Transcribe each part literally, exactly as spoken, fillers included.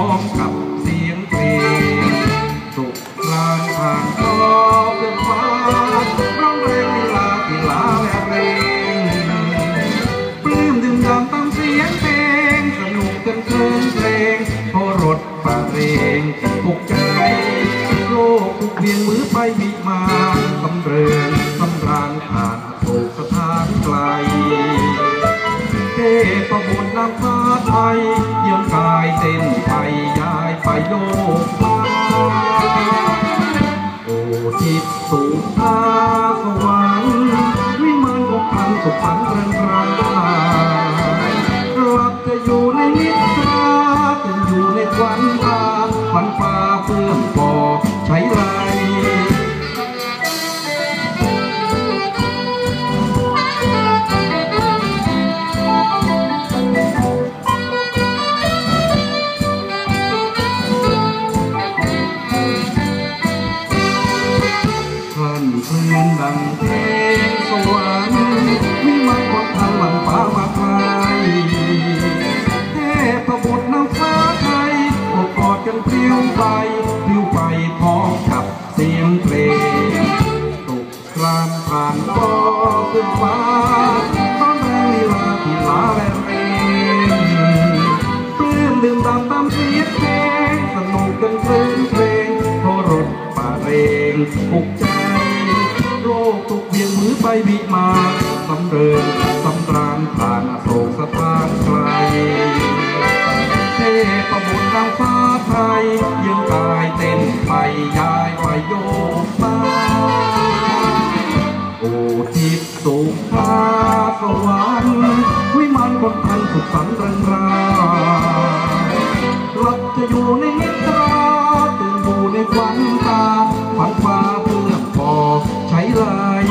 ร้อมกับเสียงเพลงสุขลานผ่านก็เพื่อฟ้าร้องเพลงลีลากีฬาและเพลงปลื้มดื่มด่ำตามเสียงเพลงสนุกกันเพลินเพลงพอรถป่าเรงที่ปลุกใจโลกทุกเวียนมือไปวิมานสำเริงสำราญผ่านโศกสถานไกลเทพบุตรนางฟ้าไทยเยือนกายเต้นไปย้ายไปโลกมาโอ้ทิพย์สูงพาสวรรค์วิมานของพันสุขสันต์เริงราหลับจะอยู่ในนิทราจะอยู่ในควันตาควันฟ้าเฟื่องฟอใช้ไรดังเพลงสวรรค์วิมานของพันหลังฟ้ามาไกลเทพบุตรนางฟ้าไทยโอบกอดกันพลิ้วไปพลิ้วไปพร้อมกับเสียงเพลงตกกลางผ่านก็ขึ้นฟ้าต้อนแรงลีลากีฬาและเรงปลื้มดื่มด่ำตามเสียงเพลงสนุกกันเพลินเพลงเพราะรถป่าเรงปลุกใจโลกทุกเวียนมือไปวิมานสำเริงสำราญผ่านโศกสถานไกลเทพบุตรนางฟ้าไทยยังกายเต้นไปย้ายไปโยกมาโอ้ทิพย์สุขพาสวรรค์วิมานคนพันสุขสันต์เริงราหลับจะอยู่ในนิทราตื่นอยู่ในควันตาควันฟ้าเพื่อพอใช้ไร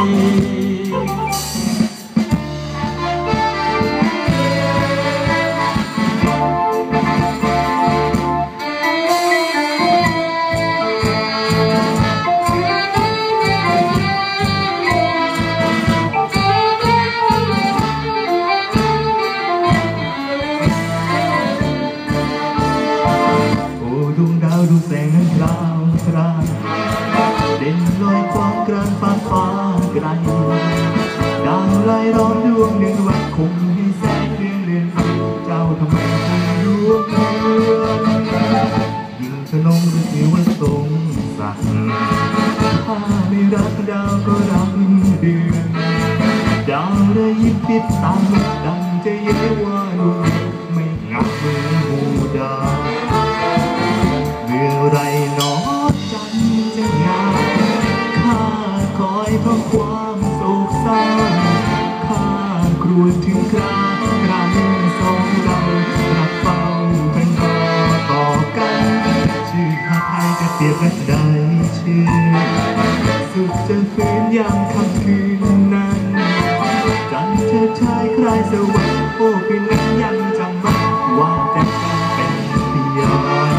ดูแสงนั้นราวครางเด่นลอยความกลางฟ้าฟ้าไกลดาวไล่ร้อนดวงหนึ่งวัดคงให้แสงเรืองเรือนเจ้าทำไมถึงดวงเรือนยิ่งขนมหรือถือว่าทรงสั่งถ้าไม่รักดาวก็รักเดือนดาวได้ยิบปิดตาดังจะเย้ว่าดวงไม่งับเหมือนหมู่ดาวเมื่อไรหนอจันจะงามข้าคอยเพราะความโศกเศร้าข้ากรวญถึงคราครั้งสองเรารักเฝ้าเป็นต่อต่อกันชื่อหาไทยจะเปรียบและได้ชื่อสุขจะฟื้นยามค่ำคืนนั้นจันเธอชายคลายสวรรค์โอ้คืนนั้นยังจำว่าว่าแต่ฉันเป็นพยาน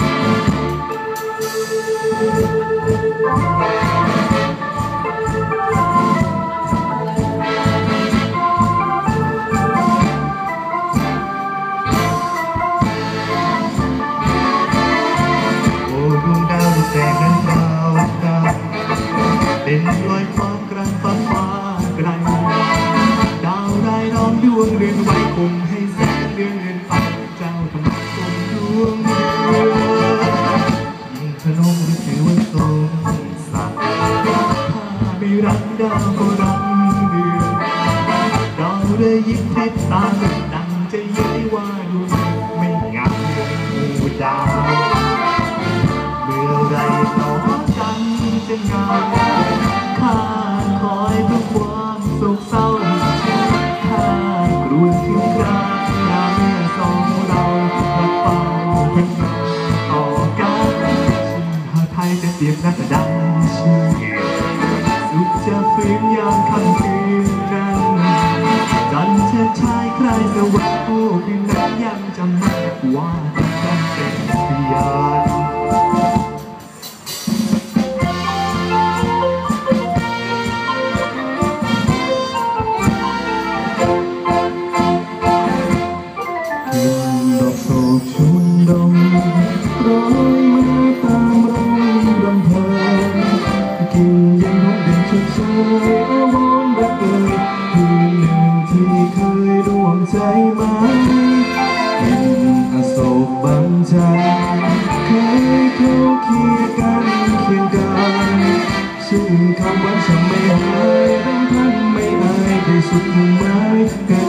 แสงนั้นราวตาเป็นลอยฟ้ากลางฟ้าฟ้าไกลดาวได้ร้องดวงเรือนไว้คงให้แสงเรือนเรือนฟ้าเจ้าทำให้ทรงดวงเรือนยิ่งพนมหรือถือว่าทรงสักถ้าไม่รักดาวก็รักเดือนดาวได้ยิ้มทิพตาดังจะเย้ยว่าดวงไม่งับเหมือนหมู่ดาวเมื่อไรหนอจันจะงามข้าคอยเพื่อความโศกเศร้าข้ากรวญถึงครายามเมื่อสองเรารักเฝ้าเป็นต่อกันชื่อหาไทยจะเปรียบนักดังชื่อสุขจะฟื้นยามค่ำคืนนั้นจันเชิดชายคลายสวัสดิ์ผู้คืนนั้นยังจำได้ว่าฉันเป็นพยานดอกโศกชุนดงเคยเข้าเคียงกันเคียงกันซึ่งคำว่าฉันไม่หายรักท่านไม่อายได้สุดมุ่งหมาย